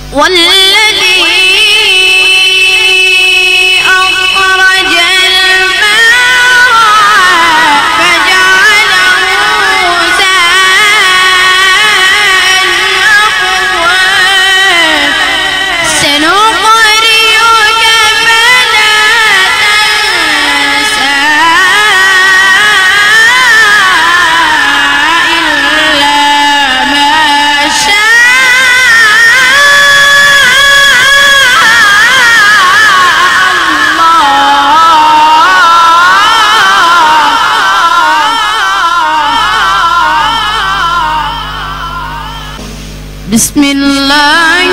والذي أخرج الماء فجعله سائلا سنقرئك فلا تنسى إلا ما شاء بسم الله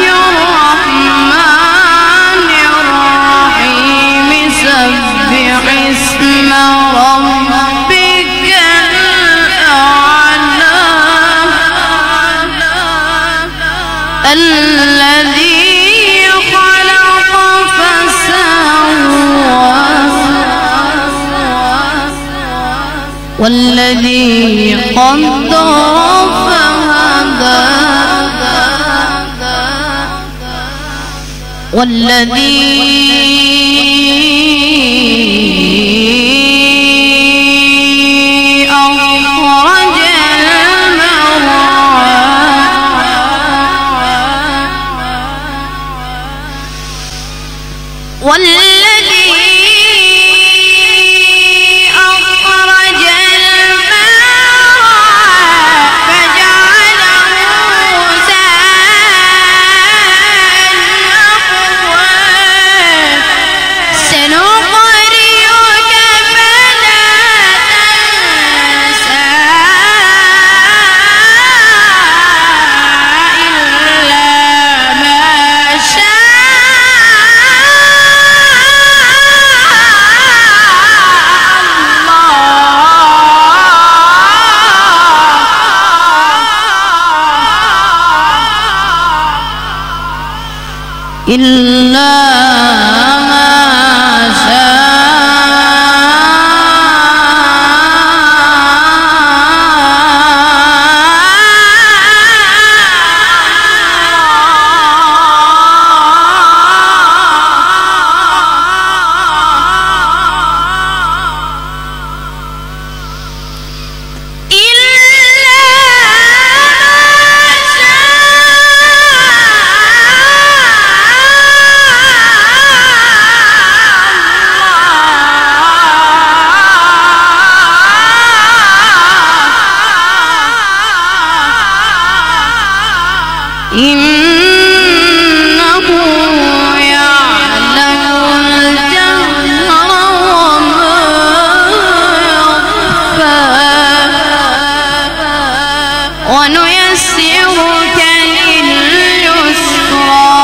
الرحمن الرحيم سبح اسم ربك الأعلى الذي خلق فسوى والذي قدر فهدى والذي أخرج المرعى والذي أخرج الماء فجعله سنقرئك فلا تنسى إلا ما شاء الله إلا ما إنه يعلم الجهر وما يخفى ونيسرك لليسرى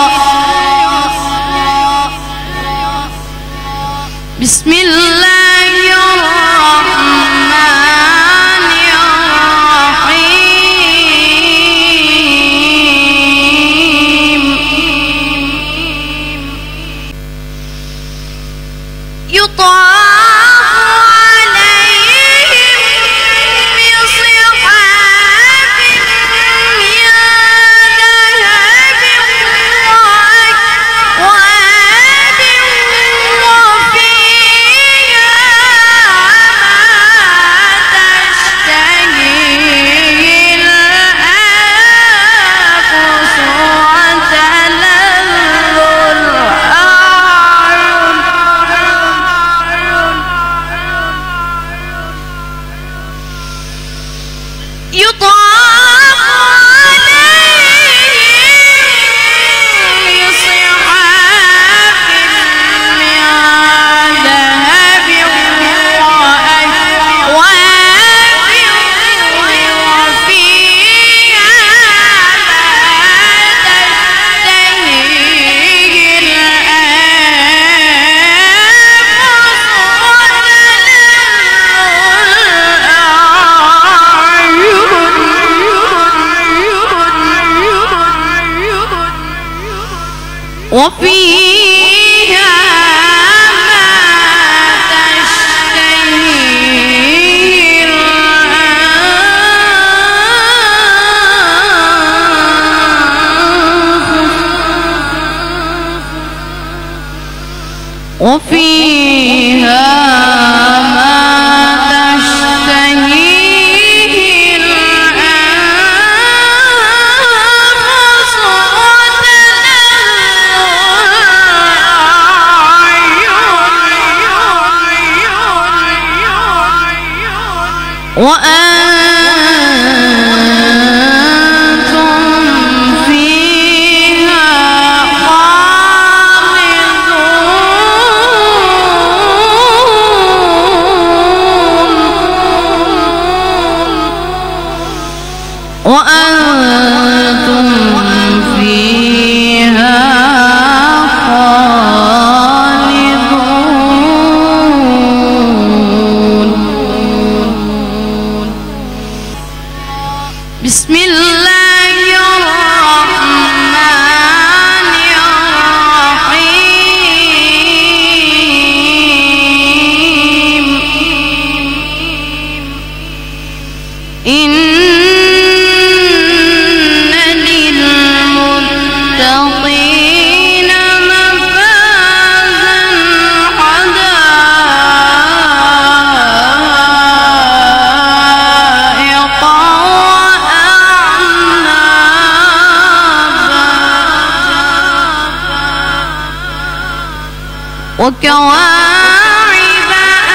بسم الله الرحمن الرحيم يطاف عليهم بصحاف من ذهب وأكواب وفيها ما تشتهيه الأنفس وتلذ الأعين يطاف عليهم بصحاف من ذهب وأكواب وفيها ما تشتهيه الأنفس وفيها ما تشتهيه الأنفس وفيها ما تشتهيه الأنفس وأنتم فيها خالدون. بسم الله الرحمن الرحيم. إن للمتقين مفازا حدائق وأعنابا وكواعب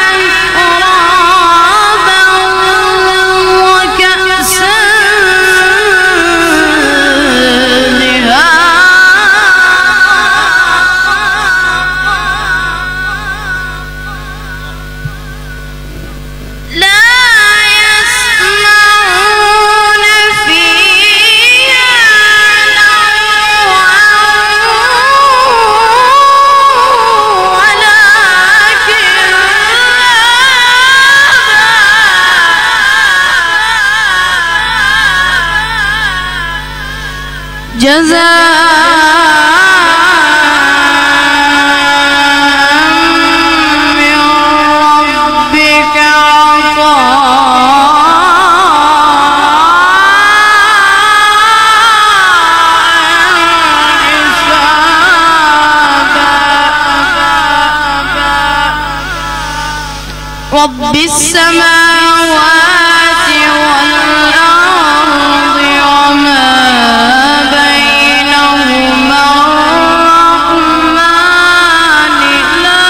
أترابا وكأسا لا يسمعون فيها لغوا ولا كذابا جزاء من ربك رب السماوات والأرض وما بينهما الرحمن لا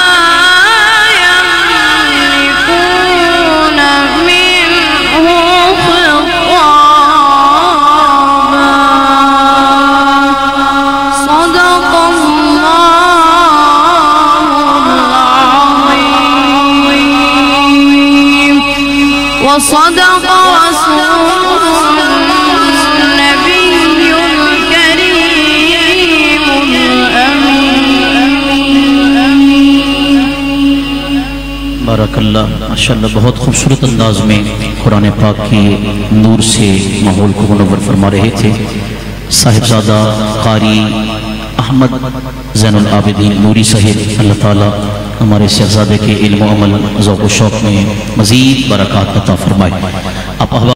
يملكون منه خطابا. صدق الله العظيم وصدق رسوله النبي الكريم الأمين. बारकल्लाह माशाअल्लाह। बहुत खूबसूरत अंदाज में कुरान पाक की नूर से माहौल को मुनव्वर फरमा रहे थे साहिबजादा कारी अहमद ज़ैनुल आबिदीन नूरी साहिब। अल्लाह ताला हमारे शहजादे के इल्म अमल ज़ौक़ व शौक़ में मज़ीद बरक़ात अता फरमाए। आप